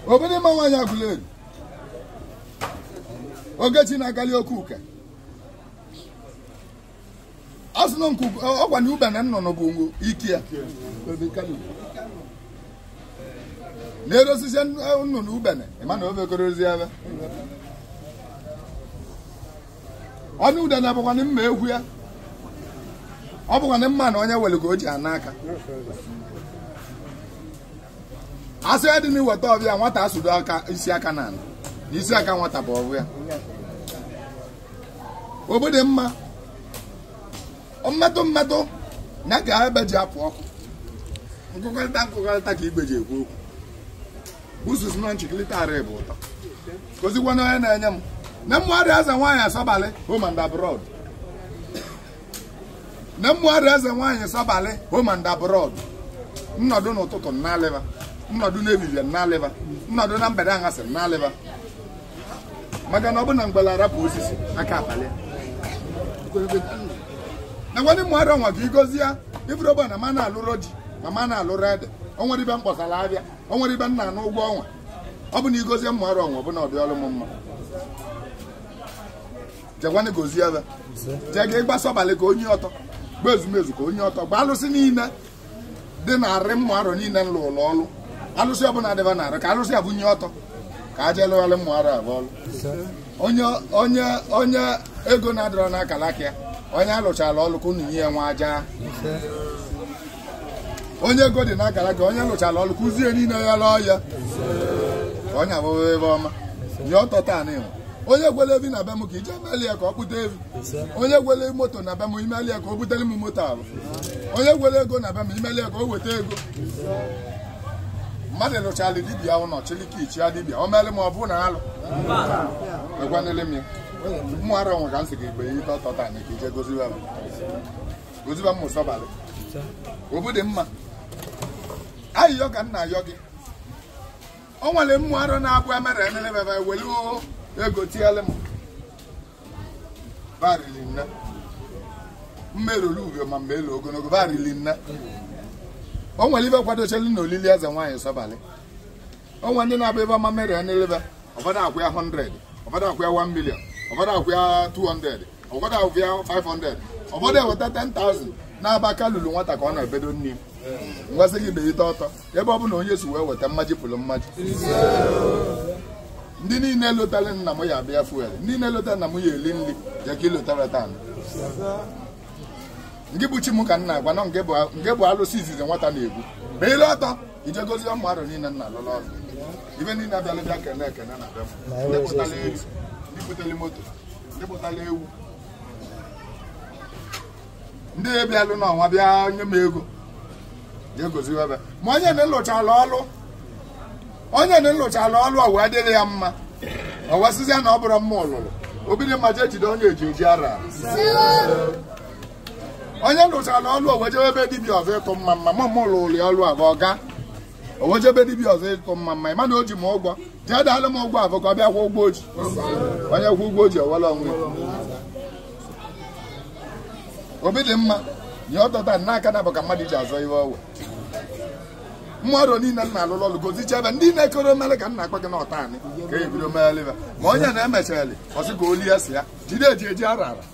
Obodo ma nwanyị Aguleri. Ogechi na-agali oke uke. Asụnụ nku ọgwa na ube na nnụnụ bụ ike ya. Na-erosisi nnụnụ ubene, ịma na ofe korozi ebe. Ọnụ ude na-abụkwa na mma egwu ya. Ọ bụkwa na mma na onye wele ka o ji anaka. Asị ya dị n'iweta ọbịa nwata asụdo aka isi aka na ala. Isi aka nwata bụ ọbụ ya. Obodo mma. Mmetụ na ka ebe ji apụ ọkụ. Nkụkọrịta ka igbe ji ekwu okwu. Busus na nchịkịlịta arị bụ ụtọ. Kozikwa na onye na-enye m. Na mmụọ eze nwaanyị asọbalị home and abroad. Na mmụọ eze nwaanyị asọbalị home and abroad. Nnọdụ n'ụtụtụ n'alịba. Nnọdụ n'ehihie n'alịba. Nnọdụ na mgbede aṅasị n'alịba. Maka na ọ bụ na mgbele arapụ osisi aka abalị. Na ngwani mmụọ nwa ka igozi ya ifuru na ma na-alụrụ ji ma ma na-alụrụ ede. O nwere ibe mkpọsara abịa. O nwere ibe nna n'ụgwọ ọnwa. Ọ bụ na igozi mmụọ nwa ọ bụ na ọ dị ọrụ m mma. Jegwani gozi ebe. Jege ịgbasa ọbalị ka onye ọtọ. Gba ezumezu ka onye ọtọ. Gba alụsị niile dị narị mmụọ arọ niile nlụ ụlọ ọlụ. Alụsị ọbụla dịba narị ka alụsị abụnye ọtọ. Ka aja lụgharị mmụọ arọ abụ ọlụ. Onye ego na-adịrọ n'akala aka ya. Onye alụchala ọlụ ka unu nye ya nwa aja. Onye ego dị n'akala aka onye alụchala ọlụ kụzie niile ya lụọ ya. Onye abụghị ebe ọma. Nye ọtọ taa na ịnwe. Onye gwele evi na be m ka ije meli ya ka ọ kpụta evi. Onye gwele moto na be m imeli ya ka o butere m moto abụ. Onye gwele ego na be m imeli ya ka o weta ego. Mmadụ lụchala dibịa ụnọ chiliki ichi ya dibịa o meeli m ọ bụ na alụ. Ekwanele m ya. Mmụọ ara nwe ka nsị ka igbe ike ọtọ taa ka ije goziba m. Goziba m ụsọbalị. Obodo mma. Ayịyọ ka nna ayọ gị. O nwere mmụọ ara na-abụ emere enelebebe welu ego tiele m. Barili nne. Mmerolu ugyo ma mgbe elu ogologo barili nne. O nwere ibe kwadochelu na olili eze nwaanyị sọbalị. O nwere ndị na-abụ ebe ọma mere enelebe. Ọbada akwụ ya 100. Ọbada akwụ ya 1 million. Ọbada akwụ ya 200. Ọbada akwụ ya 500. Ọbada eweta 10,000. Na-abaka lulu nwata ka ọ na-ebedo nne. Ngwasị gị be ite ọtọ. Ebe ọ bụ na onye si wee weta mmaji pụlụ mmaji. Ndị niile lotara nna m ya abịa fuel. Ndị niile lotara nna m ya eli nri. Ya ka ilotara taa. Nke bụ chi m ka nna agwa na nke bụ alụsị izizi nwata na-egwu. Ma ile ọtọ ije gozi ụmụ arụ niile nna alụla ọrụ. Ibe niile abịala bịa kene ekene na be m. Ndị pụtara eri, ndị pụtara moto, ndị pụtara ewu. Ndị ebialụ n'ọnwa bịa nye m ego. Jee gozi ebe. Ma onye na-elụchala ọlụ. Onye na-elụchala ọlụ a wee dịrị ya mma. Ọ wasịzịa na ọ bụrụ mma ọlụlụ. Obido mma jee jide onye eji ara. Onye lụchala ọlụ owejebe ebe dibịa ọzọ ịtụ mma mma ma mụ lụrụ ya ọlụ abụ ọga. Owejebe dibịa ọzọ ịtụ mma mma ịma na o ji m ụgwọ. Jee daalụ m ụgwọ abụ ka ọ bịa kwụ ụgwọ oji. Onye kwụ ụgwọ oji ewela onwe. Obi dị mma. Nye ọtọta n'aka na bụ ka mmadụ ji azọ ihe ọwe. Mmadụ niile nna alụlụ ọlụ gozicha ebe ndị na-ekoro mele ka nna akpa gị n'ọta anyị ka e bido meeliva. Ma onye na-emechali ọsị ka oli ya si ya jide eji ara ara.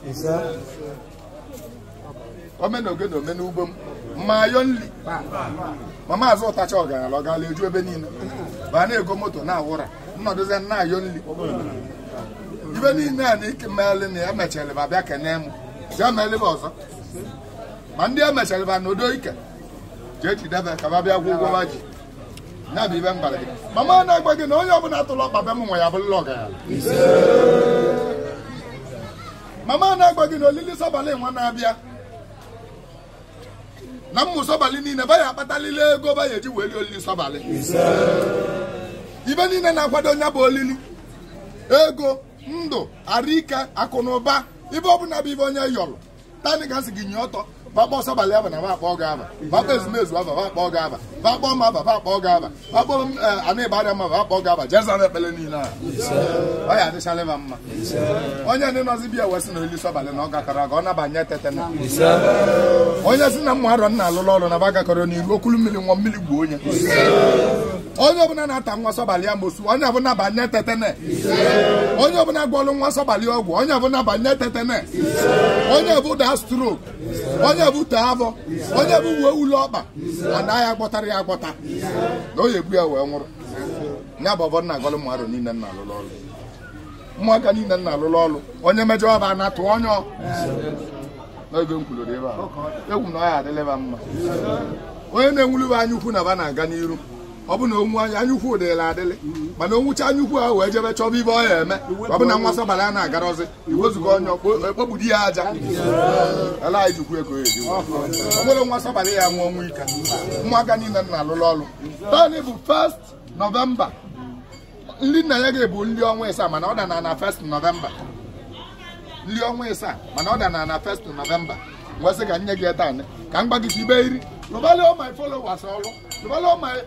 Omena oge na omena ugbo m mma ayọ nri ma maazị ụtacha ọgaranya ọ gaala eju ebe niile ba na-ego moto na-awụra nnọdụzi na ayọ nri ibe niile a na ike meeli na ya mechara ba bịa kene m jee meeliba ọzọ ma ndị emechara ba na odo ike jee jidebe ka ba bịa gwụ ụgwọ ba ji ya bụ ibe m gwara gị mama na-agba gị na onye ọbụla atụla ọkpa be m nwe ya bụrụla ọgaranya. Mama na-agba gị na olili sọbalị nwa na-abịa na mmụ sọbalị niile ba ya akpatalile ego ba ya eji weli olili sọbalị. Ibe niile na-akwado onye bụ olili ego ndụ arụike akụ na ụba ibe ọbụla bụ ibe onye yọrọ tani gasị gị nye ọtọ bakpọ sọbalị aba na bakpọ ga aba bakpọ ezumezu aba bakpọ ga aba bakpọ ma aba bakpọ ga aba bakpọ ana ịbara ma bakpọ ga aba jeza na ekpele niile a ọ ya adịchala ịba mma. Onye ndị nọzi bịa wesị na olili sọbalị na ọ gakọrọ aga ọ nabanye tete na onye si na mmụ arọ nna alụlụ ọrụ na ba gakọrọ n'iru okulu mmiri nwa mmiri gbuo onye onye ọbụla na-ata nwa sọbalị ya mosu onye ọbụla banye tetene onye ọbụla gwọlụ nwa sọbalị ọgwụ onye ọbụla banye tetene onye bụ daa strok onye bụ tee avọ onye bụ uwe ụlọ ọkpa anaghị agwọtara ya agwọta na o egbu ya wee nwụrụ nya bụ ọbọ nna agọlụ mmadụ niile nna alụlụ ọlụ ụmụaka niile nna alụlụ ọlụ onye mejọ ọba na-atụ onye n'oge m kwuloro ebe a egwu na ọ ya adịlịba mma onye na-enwulu anya ukwu na ba na-aga n'iru ọ bụ na onwu anya ukwu dịla adịlị mana onwucha anya ukwu ahụ wee jebe chọba ibe ọ ya eme ọ bụ na nwa sọbalị a na-agarozi iwezuga onye okpokpudi ya aja ala anyị jikwu ego eji ọ nwere nwa sọbalị ya nwe ọnwụ ike ụmụaka niile na alụlụ ọlụ tani bụ 1st Novemba ndị nna ya ga-ebu nri ọnwa ịsaa mana ọ dana na 1st Novemba nri ọnwa ịsaa mana ọ dana na 1st Novemba nwesị ka nye gị taa ka m gbagide ibe iri nobody all my followers nobody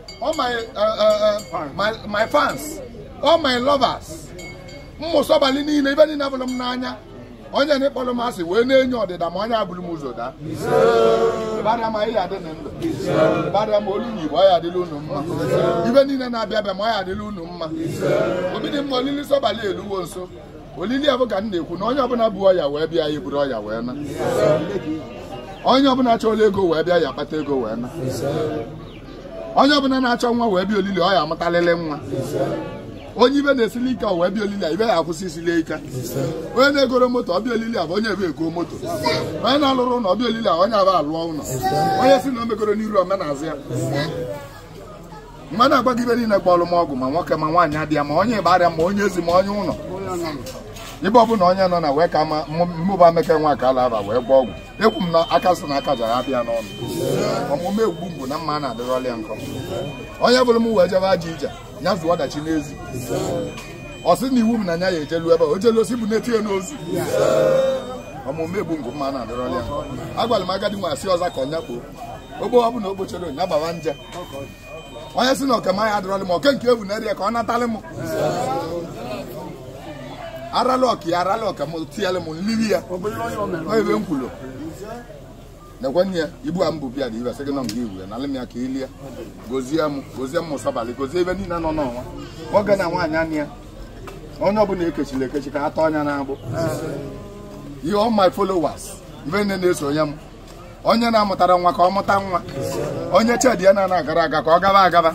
all my fans all my lovers mmụ sọbalị niile ibe niile abụrụ m n'anya onye na-ekpọrọ m asị wee na-enye ọdịda ma onye abụrụ m ụzọ daa ịbara ma ihe adị na ndụ ịbara ma olu Igbo ọ ya adịla unu mma ibe niile na-abịa abịa ma ọ ya adịla unu mma obidi mma olili sọbalị eluwo nso olili ya bụ ka m na-ekwu na onye ọbụla bụ ọya wee bịa ya buru ọya wee na onye ọbụla chọrọ ego wee bịa ya akpata ego wee na onye ọbụla na-achọ nwa wee bịa olili ọ ya amụtalịlị nwa onye ibe na-esili ike wee bịa olili ibe ya akwụsị isili ike onye na-egoro moto ọbịa olili a bụ onye ebe ego moto onye na-alụrụ ụlọ ọbịa olili a onye aba alụọ ụlọ onye si na o megoro n'iru omenazị ya mgbe na-agbaga ibe niile kpọrọ m ọgwụ ma nwoke ma nwaanyị adị ya ma onye ịbarịa ma onye ezi ma onye ụlọ ibe ọbụla onye nọ na wee ka mmụba meke nwa ka ala aba wee gba ọgwụ ekwu m na aka sị na aka jara abịa n'ọnụ ọmụme egwu mbụ na mma na-adịrọlịa nkọ onye bụrụ m wee jebe aja ije nya zụọ ọdachi n'ezi ọ sị na iwu m na nya ya ejelu ebe o jelu osi bụ na-etinye n'ozu ọmụme egbu ngụ mma na-adịrọlịa nkọ agwara m agadi nwa asị ọza ka ọnya kpoo ogbo ọ bụ na o kpochere onya gbawa nje onye sị na ọkema ya adịrọlị m oke nke ewu na eri ka ọ natalị m aralọk ya aralọk m tinyere m nliri ya ebe m kwulo nekwenye ya ibu a mbụ bịa dị ibe sị gị nọ nga iwu ya na alị m ya ka ilie gozie m sọbalị gozie ebe niile nọ n'ọnwa nwoke na nwaanyị anya ya onye ọbụla ekechiri ekechi ka ata ọnya na-agbụ ihe all my followers ibe nne na-eso onye m onye na-amụtara nwa ka ọ mụta nwa onye chedi ya na-agara aga ka ọ gaba agaba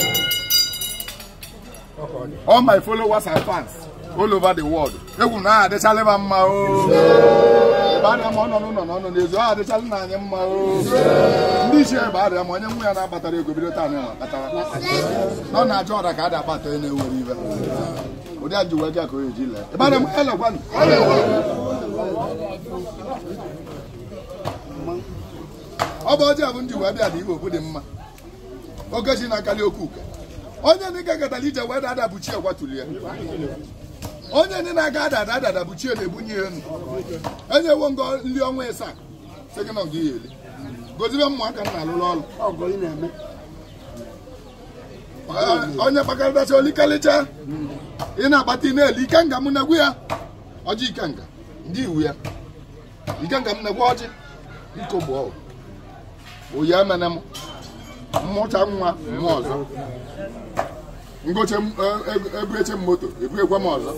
all my followers and fans all over the world egwu na adịchalịba mma ịbarịa ma ọ nọ n'ụlọ n'ọnụ n'ezu ọ adịchalị na anyị mma ndị ichie ịbarịa ma onye nwa ya na-akpatara ego bido taa na akpatara nọ na aja ọra ka a da-akpata onye na-ewere ibe ụdị ajụ wee gị ka o eji lee ịbarịa ma elekwanụ ọ bụ ọjọọ bụ ndị wee bịa dị ibe okwu dị mma okechi na-akali okwu uke onye ndị ga-agatala ije wee dada bụ chi egwatuli ya onye ndị na-aga adada bụ chi na-ebunye elu enyewo ngo nri ọnwa ịsaa sekọnd gị ya eli gozibe ụmụaka na alụlụ ọrụ onye kpakarịtacha olikalịcha ị na-akpata ị na-eli ikenga m negwu ya ọjị ikenga ndị iwu ya ikenga m negwu ọjị biko gboo oyi emene m mmụcha nwa mmụọ ọzọ ngoche ebueche m moto ebuekwe m ọzọ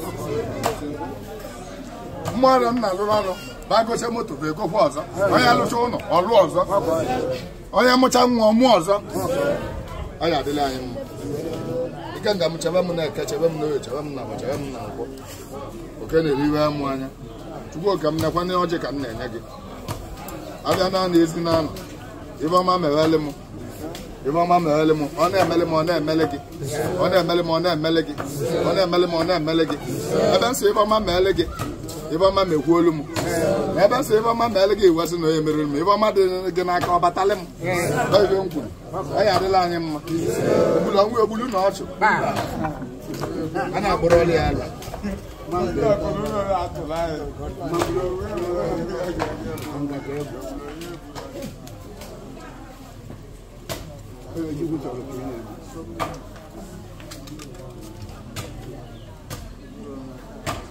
mmadụ m na-alụrụ ọrụ ba goche moto bụ egokwe ọzọ onye alụcha ụlọ ọlụ ọzọ onye mụcha nwa ọmụ ọzọ ọ ya adịla anyị mma ike nga m chebe m na-eke chebe m n'oye chebe m na agba chebe m na agwọ oke na-eriwe amụ anya chukwu oke m nekwa na ọjị ka m na-enye gị abịa na anụ ezi na anụ ibe ọma mewele m ibe ọma mewele m ọ na-emele m ọ na-emele gị ọ na-emele m ọ na-emele gị ọ na-emele m ọ na-emele gị ebe nsọ ibe ọma meele gị ibe ọma mekwuolu m ebe nsọ ibe ọma meele gị iwesị na onye meriri m ibe ọma dị gị n'aka ọ batalị m ibe m kwuru ọ ya adịla anyị mma ogbulu ọnwụ ogbulu na ọchụ a na-akpọrọ ọlụ ya ala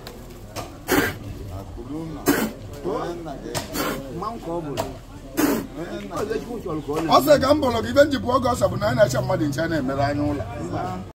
Manco, ọ sị ka m bụrụ gị ibe njipụ oge ọsọ bụ na anyị na-eche mmadụ nche na-emere anya ụlọ